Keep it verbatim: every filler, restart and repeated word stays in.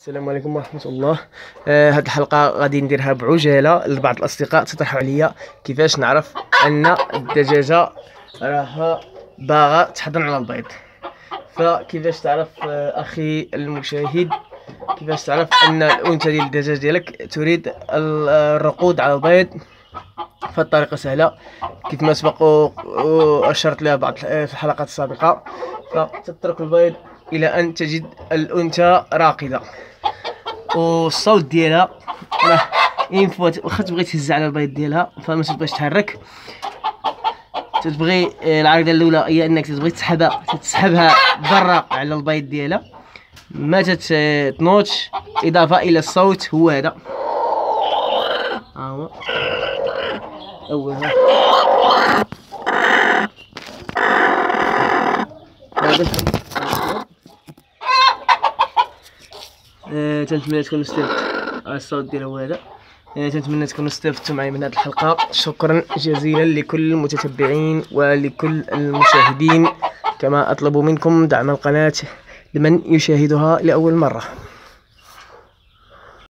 السلام عليكم ورحمة الله. آه هاد الحلقة غادي نديرها بعجالة لبعض الأصدقاء تطرحوا عليا كيفاش نعرف أن الدجاجة راها باغا تحضن على البيض. فكيفاش تعرف آه أخي المشاهد كيفاش تعرف أن الأنثى ديال الدجاج ديالك تريد الرقود على البيض؟ فالطريقة سهلة كيف ما سبق وأشرت لها بعض في الحلقات السابقة. فتترك البيض إلى أن تجد الأنثى راقدة، والصوت ديالها راه ينفوا واخا تبغي تهز على البيض ديالها فما تبغيش تحرك. تتبغي العريضه الاولى هي انك تبغي تسحبها تسحبها برا على البيض ديالها، ما تتنوضش. اضافه الى الصوت هو هذا، ها هو اولها آه، تنتمنى تكونوا استفدتوا. الصوت ديالو هو هذا. آه، تنتمنى تكونوا استفدتوا معي من هذه الحلقة. شكرا جزيلا لكل المتتبعين ولكل المشاهدين، كما أطلب منكم دعم القناة لمن يشاهدها لأول مرة.